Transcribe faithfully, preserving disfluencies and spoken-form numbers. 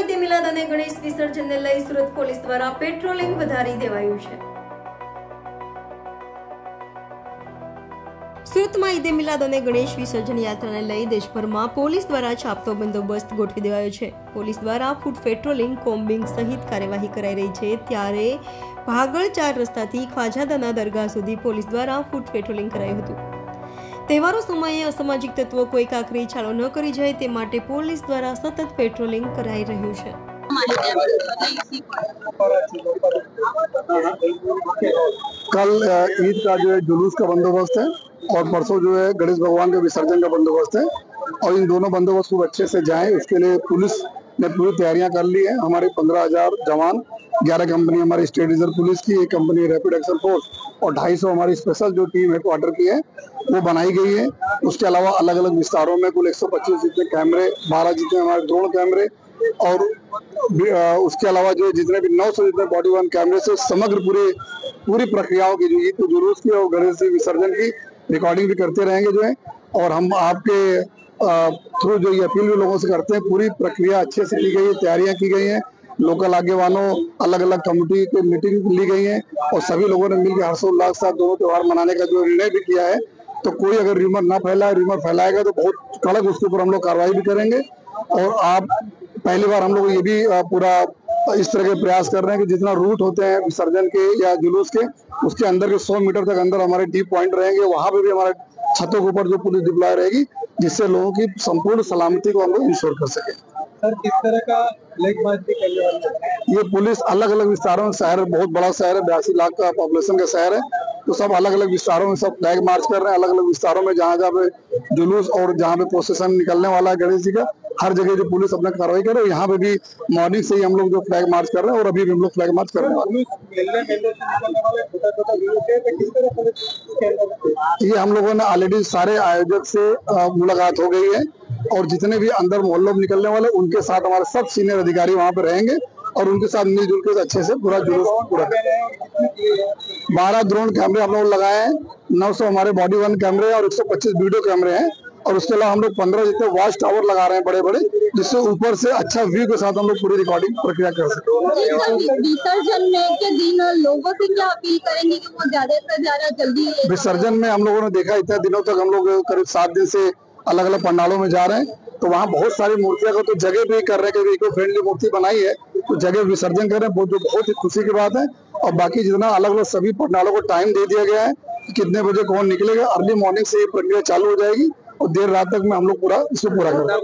ઈદે મિલાદ અને ગણેશ વિસર્જનને લઈ સુરત પોલીસ દ્વારા પેટ્રોલિંગ વધારી દેવાયું છે। સુરતમાં ઈદે મિલાદ અને ગણેશ વિસર્જન યાત્રાને લઈ દેશભરમાં પોલીસ દ્વારા ચાપતો બંદોબસ્ત ગોઠવી દેવાયો છે। પોલીસ દ્વારા ફૂટ પેટ્રોલિંગ, કોમ્બિંગ સહિત કાર્યવાહી કરાઈ રહી છે। ત્યારે ભાગળ ચાર રસ્તાથી ખ્વાજાદાના દરગાહ સુધી પોલીસ દ્વારા ફૂટ પેટ્રોલિંગ કરાયું હતું। તહેવારો સમયે અસામાજિક તત્વો કોઈ કાકરી ચાલો ન કરી જાય તે માટે પોલીસ દ્વારા સતત પેટ્રોલિંગ કરાઈ રહ્યું છે। कल ईद का जो है जुलूस का बंदोबस्त है और परसों जो है गणेश भगवान के विसर्जन का बंदोबस्त है और इन दोनों बंदोबस्त खूब अच्छे से जाएं, उसके लिए पुलिस ने पूरी तैयारियां कर ली है। हमारे पंद्रह हजार जवान, ग्यारह कंपनी हमारी स्टेट रिजर्व पुलिस की, एक कंपनी रैपिड एक्शन फोर्स और ढाई सौ हमारी स्पेशल जो टीम हेडक्वार्टर की है वो बनाई गई है। उसके अलावा अलग अलग विस्तारों में कुल एक सौ पच्चीस जितने कैमरे, बारह जितने हमारे ड्रोन कैमरे और उसके अलावा जो जितने भी नौ सौ जितने बॉडी वन कैमरे से समग्र पूरे पूरी प्रक्रियाओं की जो ईद के जुलूस की और गणेश जी विसर्जन की रिकॉर्डिंग भी करते रहेंगे जो है। और हम आपके थ्रू जो ये अपील भी लोगों से करते हैं, पूरी प्रक्रिया अच्छे से की गई है, तैयारियां की गई हैं। लोकल आगेवानों, अलग अलग कमेटी की मीटिंग ली गई है और सभी लोगों ने मिलकर हर्षोल्लास के साथ दोनों त्यौहार मनाने का जो निर्णय भी किया है। तो कोई अगर र्यूमर ना फैलाए, र्यूमर फैलाएगा तो बहुत कड़क उसके ऊपर हम लोग कार्रवाई भी करेंगे। और आप पहली बार हम लोग ये भी पूरा इस तरह के प्रयास कर रहे हैं कि जितना रूट होते हैं विसर्जन के या जुलूस के, उसके अंदर के सौ मीटर तक अंदर हमारे डीप पॉइंट रहेंगे। वहां पे भी हमारे छतों के ऊपर जो पुलिस डिप्लॉय रहेगी, जिससे लोगों की संपूर्ण सलामती को हम लोग इंश्योर कर सके। सर, किस तरह का फ्लैग मार्च भी करने वाले हैं? ये पुलिस अलग अलग विस्तारों में, शहर बहुत बड़ा शहर है, बयासी लाख का पॉपुलेशन का शहर है, तो सब अलग अलग विस्तारों में सब फ्लैग मार्च कर रहे हैं। अलग अलग विस्तारों में जहाँ जहाँ पे जुलूस और जहाँ पे प्रोसेशन निकलने वाला है गणेश जी का, हर जगह जो पुलिस अपना कार्रवाई कर रहे हैं। यहाँ पे भी मॉर्निंग से ही हम लोग जो फ्लैग मार्च कर रहे हैं और अभी भी हम लोग फ्लैग मार्च कर रहे हैं। ये हम लोगों ने ऑलरेडी सारे आयोजक से मुलाकात हो गई है और जितने भी अंदर मोहल्लों में निकलने वाले उनके साथ हमारे सब सीनियर अधिकारी वहाँ पे रहेंगे और उनके साथ मिलजुल के अच्छे से पूरा जुलूस पूरा। बारह ड्रोन कैमरे हम लोग लगाए हैं, नौ सौ हमारे बॉडी वन कैमरे और एक सौ पच्चीस वीडियो कैमरे हैं और उसके अलावा हम लोग पंद्रह जितने वॉच टावर लगा रहे हैं बड़े बड़े, जिससे ऊपर से अच्छा व्यू के साथ हम लोग पूरी रिकॉर्डिंग प्रक्रिया कर सकते हैं। विसर्जन में के दिन लोगों से क्या अपील करेंगे कि वो ज्यादा से ज्यादा जल्दी? विसर्जन में हम लोगों ने देखा इतने दिनों तक हम लोग करीब सात दिन से अलग अलग पंडालों में जा रहे हैं, तो वहाँ बहुत सारी मूर्तियां को तो जगह भी कर रहे हैं कि इको फ्रेंडली मूर्ति बनाई है तो जगह विसर्जन कर रहे हैं, जो बहुत ही खुशी की बात है। और बाकी जितना अलग अलग सभी पंडालों को टाइम दे दिया गया है कि कितने बजे कौन निकलेगा। अर्ली मॉर्निंग से ये प्रक्रिया चालू हो जाएगी और देर रात तक में हम लोग पूरा इसको पूरा करेंगे।